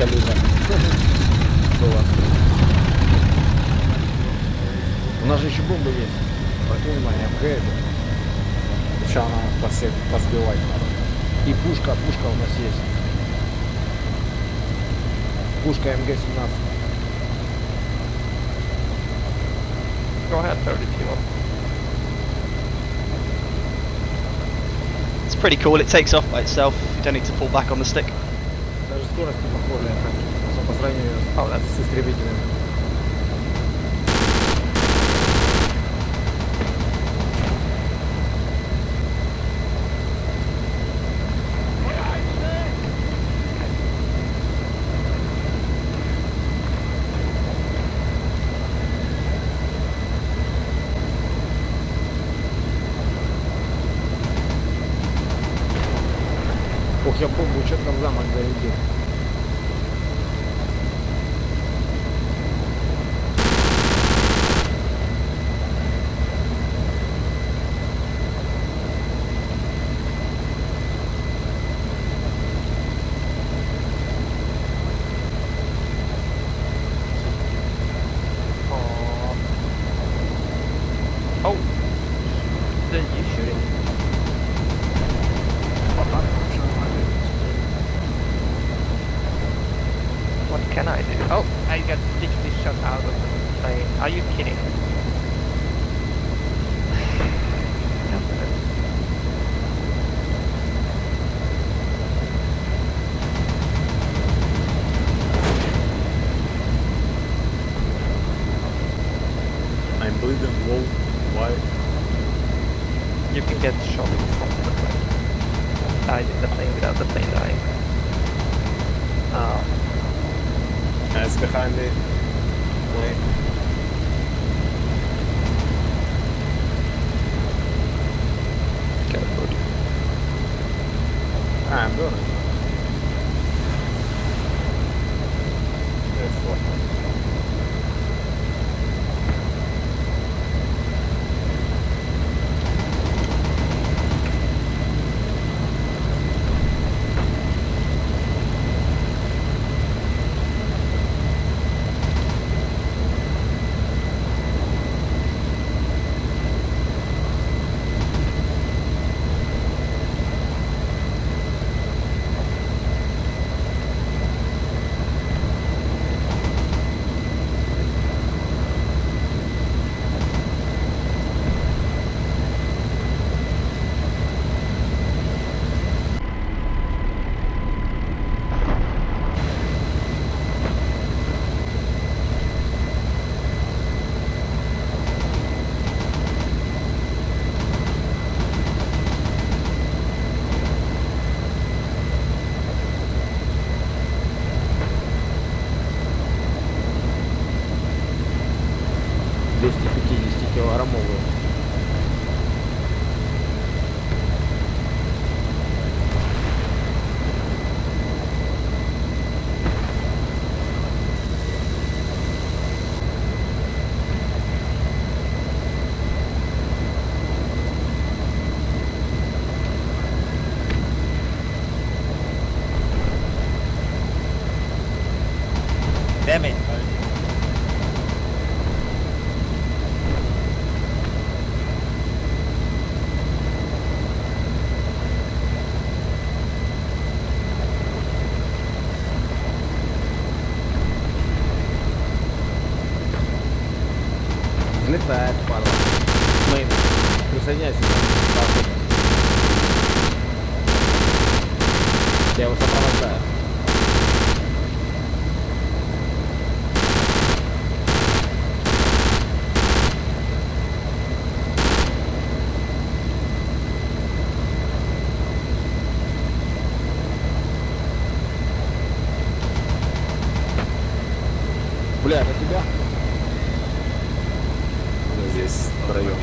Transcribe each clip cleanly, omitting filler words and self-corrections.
калибр. Что у вас? У нас же еще бомбы есть. Обратите внимание, МГ. Сейчас она подсбивать надо. И пушка у нас есть. Пушка МГ-17. Go ahead, 30 kilo. It's pretty cool, it takes off by itself, you don't need to pull back on the stick. Даже скорость не похожая по сравнению с истребителями. Ох, я бомбу четко в замок зарядил. Oh, then you shooting? What can I do? Oh, I got literally shot out of the plane. Are you kidding? I'm bleeding low. Why? You can get shot from the plane. Died in the plane without the plane dying. It's behind the plane. Okay, good. I'm doing it. Yes, what? Килограммовую. Damn it! Взлетает, падла. Мейн, присоединяйся. Я его сопровождаю. Бля, это тебя? Здесь втроем.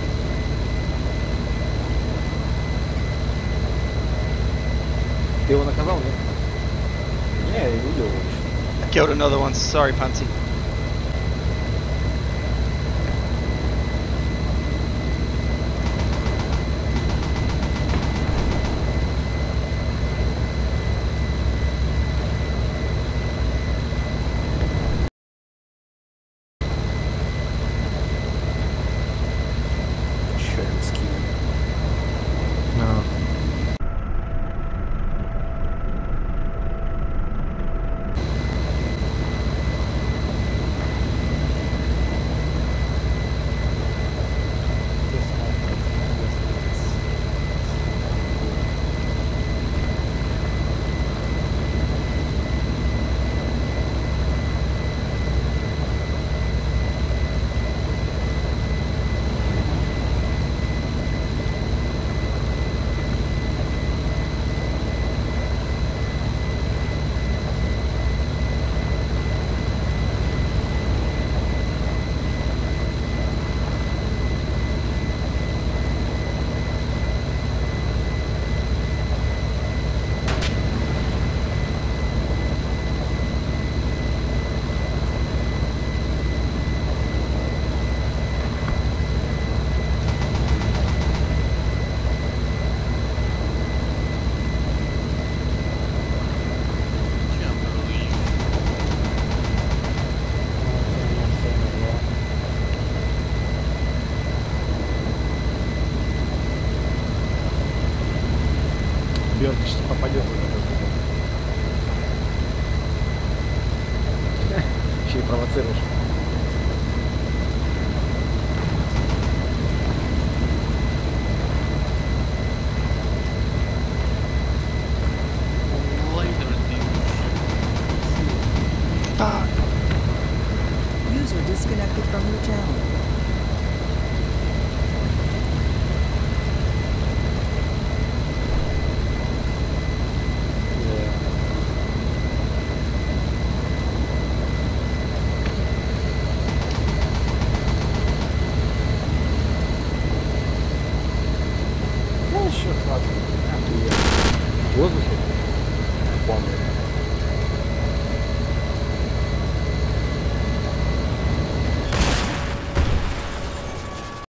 Ты его наказал, нет? Не, я не видел вообще. I killed another one, sorry Pansy. шестерки сейчас попадет в этот кубок. Еще и провоцируешь. Fuck. User disconnected from your channel. Да еще хватит. В воздухе? Помню.